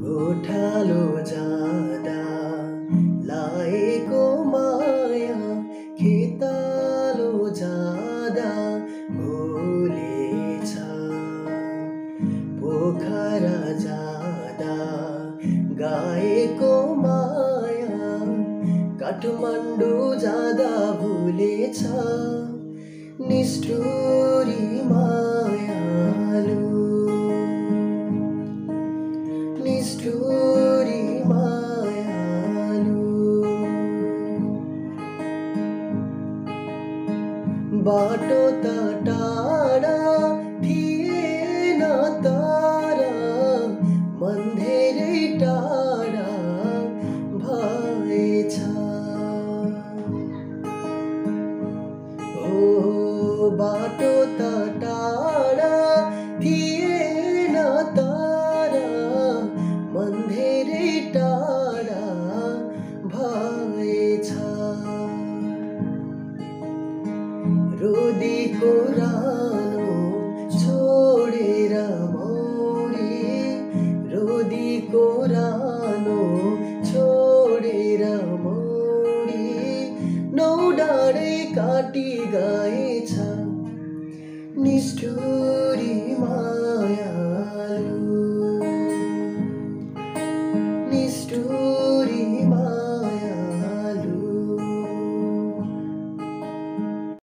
गोठालो जाँदा लाएको माया खेतालो जाँदा भुलेछ। पोखरा जाँदा गाएको माया काठमाडौँ जाँदा भुलेछ। निष्ठुरी मायालु निष्ठुरी मायालु। बाटो त टाढा थिएन तर मन धेरै टाढा भएछ। ओ बाटो त टाढा थिएन तर मन धेरै टाढा भएछ। रोदीको रानो छोडेर मौरी रोदीको रानो छोडेर मौरी नौ डाँडै काटी गएछ। निष्ठुरी